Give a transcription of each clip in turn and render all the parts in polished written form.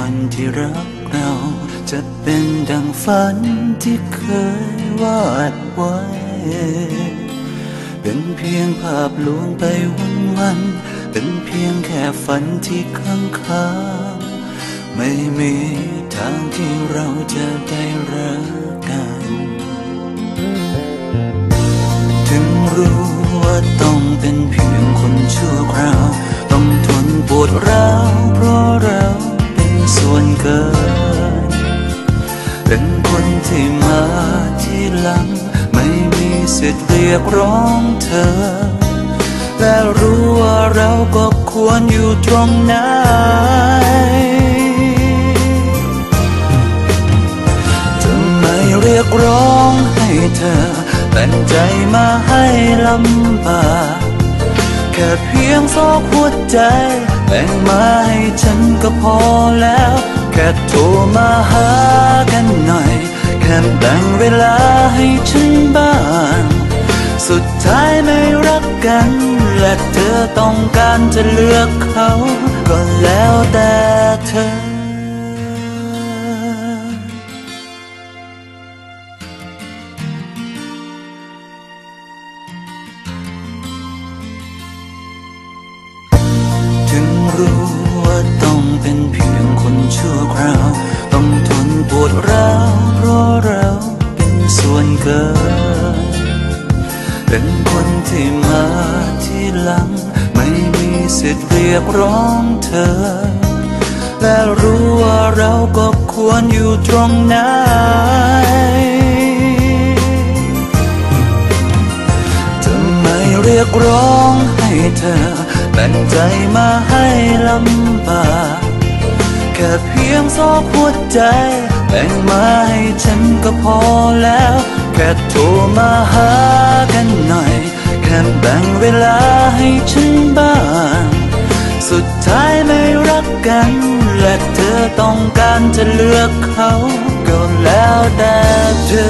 วันที่รักเราจะเป็นดังฝันที่เคยวาดไว้เป็นเพียงภาพลวงไปวันๆเป็นเพียงแค่ฝันที่ค้างคาไม่มีทางที่เราจะได้รักกันถึงรู้ว่าต้องเป็นเพียงคนชั่วคราวต้องทนปวดร้าวเพราะเราเป็นส่วนเกินเป็นคนที่มาที่หลังไม่มีสิทธิ์เรียกร้องเธอและรู้ว่าเราก็ควรอยู่ตรงไหนจะไม่เรียกร้องให้เธอแต่งใจมาให้ลำบากแค่เพียงซอกหัวใจแบ่งมาให้ฉันก็พอแล้วแค่โทรมาหากันหน่อยแค่แบ่งเวลาให้ฉันบ้างสุดท้ายไม่รักกันและเธอต้องการจะเลือกเขาก็แล้วแต่เธอรู้ว่าต้องเป็นเพียงคนชั่วคราวต้องทนปวดร้าวเพราะเราเป็นส่วนเกินเป็นคนที่มาที่หลังไม่มีสิทธิ์เรียกร้องเธอและรู้ว่าเราก็ควรอยู่ตรงไหนจะไม่เรียกร้องให้เธอแต่งใจมาให้ลำบากแค่เพียงซอกหัวใจแบ่งมาให้ฉันก็พอแล้วแค่โทรมาหากันหน่อยแค่แบ่งเวลาให้ฉันบ้างสุดท้ายไม่รักกันและเธอต้องการจะเลือกเขาก็แล้วแต่เธอ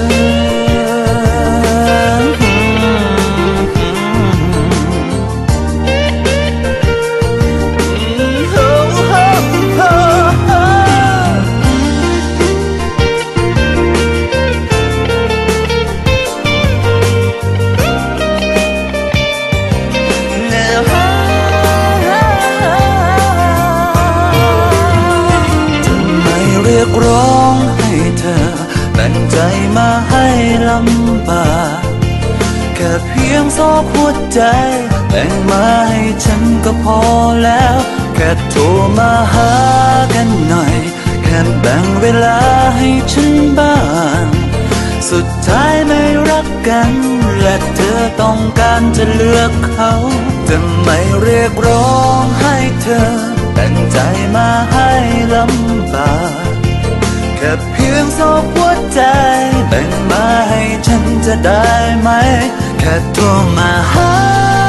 ร้องให้เธอแต่งใจมาให้ลำบากแค่เพียงซอกหัวใจแบ่งมาให้ฉันก็พอแล้วแค่โทรมาหากันหน่อยแค่แบ่งเวลาให้ฉันบ้างสุดท้ายไม่รักกันและเธอต้องการจะเลือกเขาจะไม่เรียกร้องให้เธอแต่งใจมาให้ลำบากแค่เพียงซอกหัวใจแบ่งมาให้ฉันจะได้ไหมแค่โทรมาหา